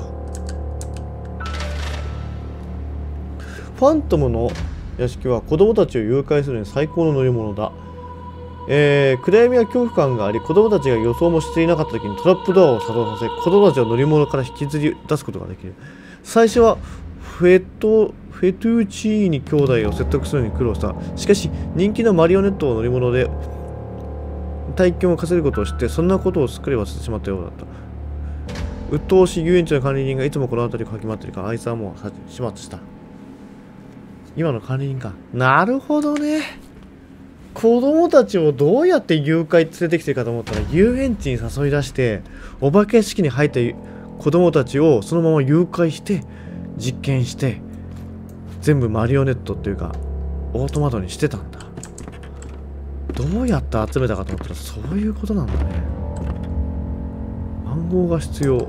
ファントムの屋敷は子供たちを誘拐するに最高の乗り物だ。暗闇や恐怖感があり、子供たちが予想もしていなかった時にトラップドアを作動させ、子供たちを乗り物から引きずり出すことができる。最初はフェトゥーチーニ兄弟を説得するのに苦労した。しかし人気のマリオネットを乗り物で体験を稼ぐことを知って、そんなことをすっかり忘れてしまったようだった。鬱陶しい遊園地の管理人がいつもこの辺りをかき回っているから、あいつはもう始末した。今の管理人か。なるほどね。子供たちをどうやって誘拐連れてきてるかと思ったら、遊園地に誘い出してお化け屋敷に入った子供たちをそのまま誘拐して実験して全部マリオネットっていうかオートマトにしてたんだ。どうやって集めたかと思ったらそういうことなんだね。暗号が必要。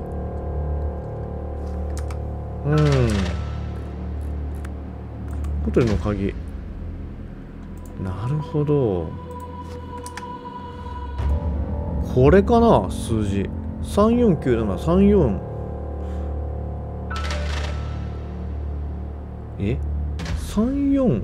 ホテルの鍵。なるほど。これかな、数字。349734。34。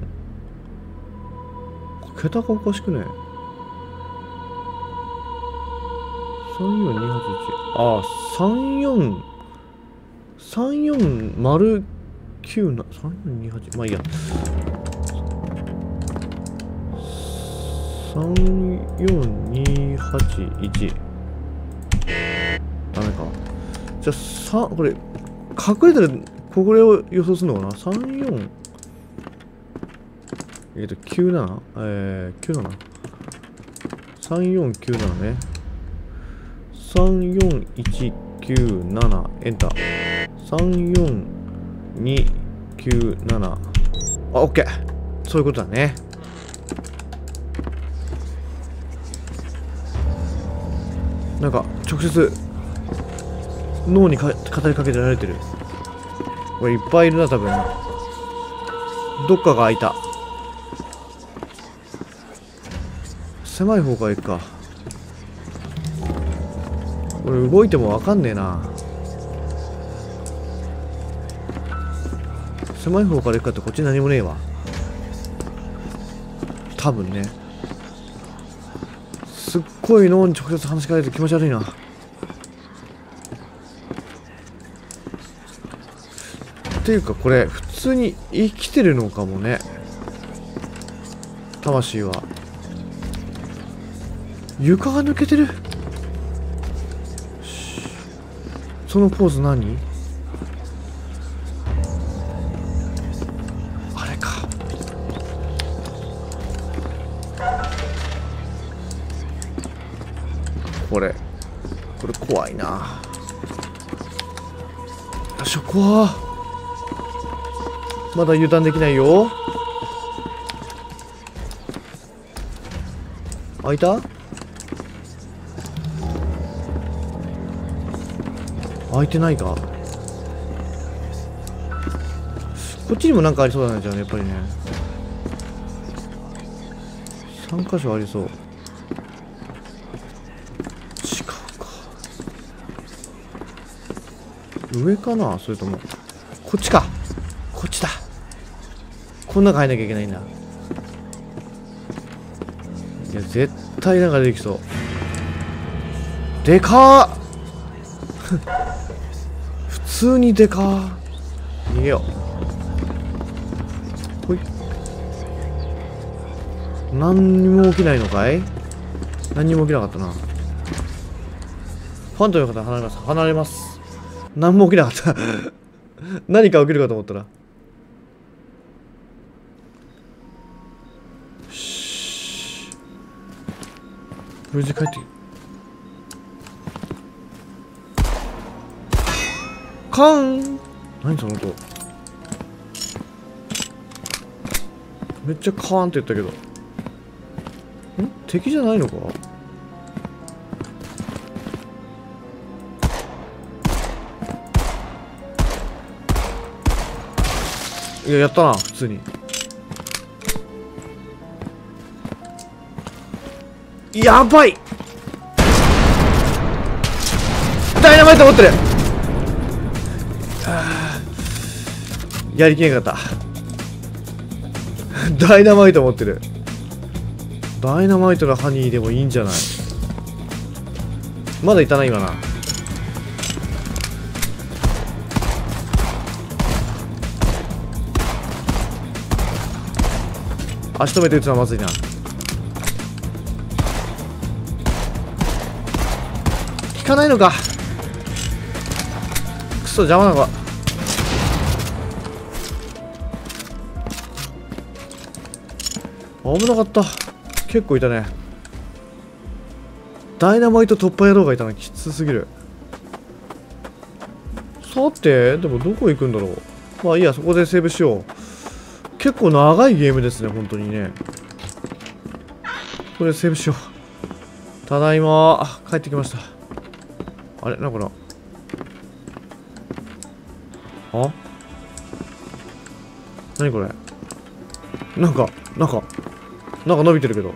桁がおかしくね。34281。あ、3403409342 3428。まあいいや。34281。ダメか。じゃあこれ隠れてる、これを予想するのかな。34 97 97 3497ね。34197エンター。34297。あ、オッケー。そういうことだね。なんか直接脳に語りかけてられてる。これいっぱいいるな、多分。どっかが開いた。狭い方から行くか。これ動いてもわかんねえな。 狭い方から行くかってこっち何もねえわ。多分ね。すっごい脳に直接話しかけて気持ち悪いな。っていうかこれ普通に生きてるのかもね、魂は。床が抜けてる。そのポーズ何？あれか。これ怖いな。よいしょ、怖っ。まだ油断できないよ。開いた？開いてないか。こっちにもなんかありそうだね。じゃあね、やっぱりね3箇所ありそう。違うか。上かな、それともこっちか。こっちだ。こん中入んなきゃいけないんだ。いや絶対なんか出てきそう。でかー普通にでかー。逃げよう。ほい。何にも起きないのかい？何にも起きなかったな。ファントムの方離れます。離れます。何も起きなかった何か起きるかと思ったら。無事帰ってカーン。何その音。めっちゃカーンって言ったけど、敵じゃないのか。いや、やったな普通に。やばい。ダイナマイト持ってる。やりきれなかった。ダイナマイト持ってる。ダイナマイトのハニーでもいいんじゃない。まだいたな今な。足止めて撃つのはまずいな。効かないのか。クソ邪魔なのか。危なかった。結構いたね。ダイナマイト突破野郎がいたのきつすぎる。さてでもどこ行くんだろう。まあいいや、そこでセーブしよう。結構長いゲームですね本当にね。これセーブしよう。ただいま帰ってきました。あれなんかなあ、何これ。なんか伸びてるけど。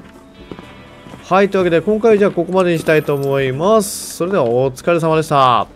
はい、というわけで今回じゃあここまでにしたいと思います。それではお疲れ様でした。